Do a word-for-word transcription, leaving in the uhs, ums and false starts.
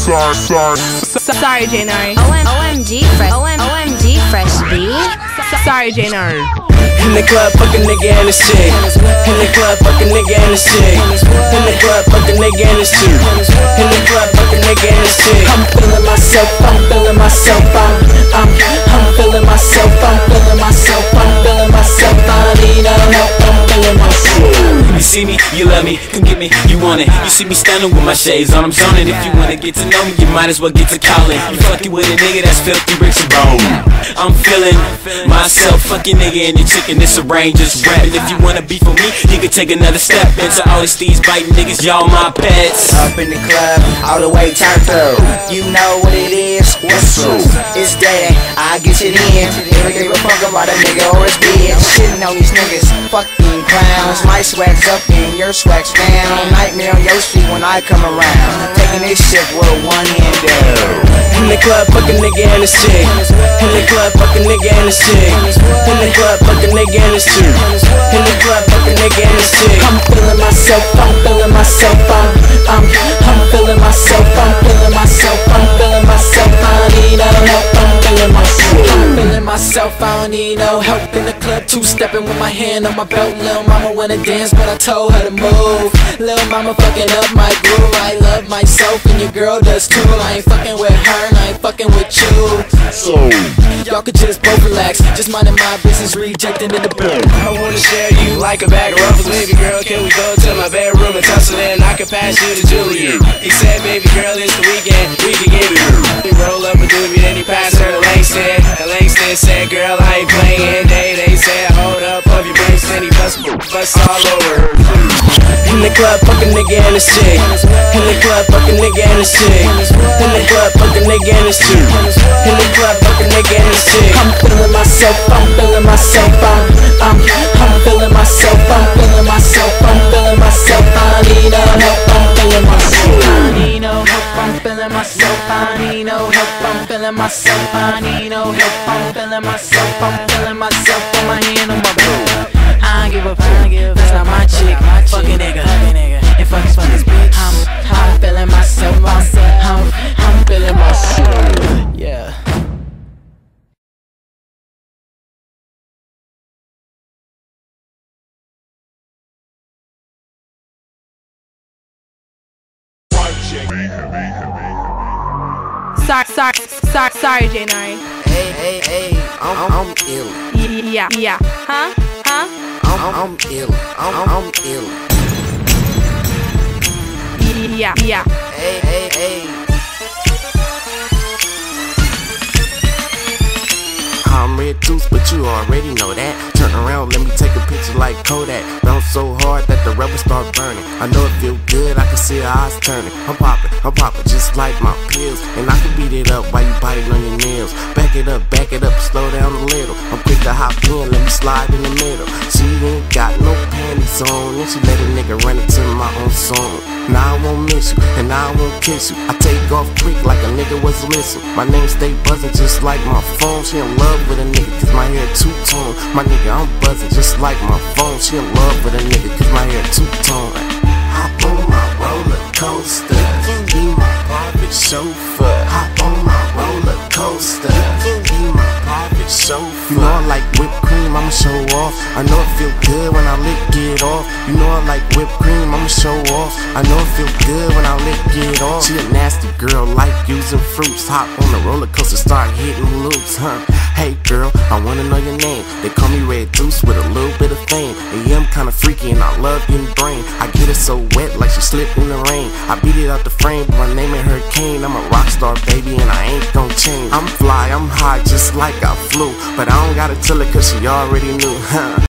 sorry, sorry. Sorry, J nine. O M G fresh, O M G fresh B. Sorry, J nine. In the club, fuck a nigga and his chick. In the club, fuck a nigga and his chick. In the club, fuck a nigga and his chick. In the club, fuck a nigga and his chick. I'm feeling myself, I'm feeling myself, I'm, I'm, I'm feeling myself, I'm feeling myself, I'm feeling myself. I need a help, I'm feeling myself. You see me, you love me, come get me, you want it. You see me standing with my shades on, I'm zoning. If you wanna get to know me, you might as well get to calling. You fucking with a nigga that's filthy rich and bone. I'm feeling myself, fucking nigga and your chicken, this a range, just rap. And if you wanna be for me, you can take another step into all these these biting niggas, y'all my pets. Up in the club, all the way turned through. You know what it is, what's up? It's that I get it in. Never gave a fuck about a nigga or his bitch. Shitting on these niggas, fucking clowns. My swag's up and your swag's down. Nightmare on your street when I come around. Taking this shit with a one hand down. In the club, fuck a nigga and his chick. In the club, fuck a nigga and his chick. In the club, fuck a nigga and his chick. In the club, fuck a nigga and his chick. I'm feeling myself, I'm feeling myself, I'm, I'm, I'm feeling myself, I'm feeling myself, I'm feeling myself. I need no help, I'm feeling myself. I'm feeling myself, I don't need no help in the club. Two-stepping with my hand on my belt. Lil' mama wanna dance, but I told her to move. Lil' mama fucking up my groove. I love myself and your girl does too. I ain't fucking with her and I ain't fucking with you. So y'all could just both relax, just minding my business, rejecting in the boom. I wanna share you like a bag of ruffles. Baby girl, can we go to my bedroom and tussle and I can pass you to Julian. He said, baby girl, it's the weekend, we can get it. He roll up a doobie, then he passed her to Langston. And Langston said, girl, I ain't playing. They, they said, hold up, of your brains, and he bust, bust all over her. In the club, fuck a nigga and his chick. In the club, fuck a nigga and his chick. In the club, fuck a nigga and his chick. In the club, fuck a nigga and his chick. I'm feeling myself, I'm feeling myself, I'm, I'm, I'm feeling myself, I'm feeling myself, I'm feeling myself. I need no help, I'm feeling myself. I need no help, I'm feeling myself. I need no help, I'm feeling myself. I need no help, I'm feeling myself. I'm feeling myself. Put my hand on my boob. I don't give a fuck, that's not my chick. Fuck a nigga, and fuck fuck this bitch. I'm, I'm feeling myself. I'm, I'm, I'm feeling myself. Yeah. Sorry, sorry, sorry, sorry, J nine. Hey, hey, hey, I'm, I'm ill. Yeah, yeah. Huh? Huh? I'm, I'm ill. I'm, I'm ill. Yeah, yeah. Hey, hey, hey. I'm red tooth, but you already know that. Turn around, let me take a picture like Kodak. Bounce so hard that the rubber start burning. I know it feel good, I can see her eyes turning. I'm popping, I'm popping just like my pills. And I can beat it up while you biting on your nails. Back it up, back it up, slow down a little. I'm quick to hop in, let me slide in the middle. She ain't got no panties on, and she let a nigga run it to my own song. Now I won't miss you, and now I won't kiss you. I take off quick like a nigga was missing. My name stay buzzing just like my phone. She in love with a nigga cause my hair two-tone. My nigga, I'm buzzing just like my phone. She in love with a nigga cause my hair two-tone. Hop on my roller coaster, be my private chauffeur. Hop on my roller coaster, be my private chauffeur. You know I like whipped cream, I'ma show off. I know it feel good when I lick it off. You know I like whipped cream, I'ma show off. I know it feel good when I lick it off. She a nasty girl, like using fruits. Hop on the roller coaster, start hitting loops, huh? Hey girl, I wanna know your name. They call me Red Deuce with a little bit of fame. And yeah, I'm kinda freaky and I love getting brain. I get it so wet like she slipped in the rain. I beat it out the frame, but my name ain't Hurricane. I'm a rock star, baby, and I ain't gon' change. I'm fly, I'm high, just like I flew. But I don't gotta tell her cause she already knew, huh?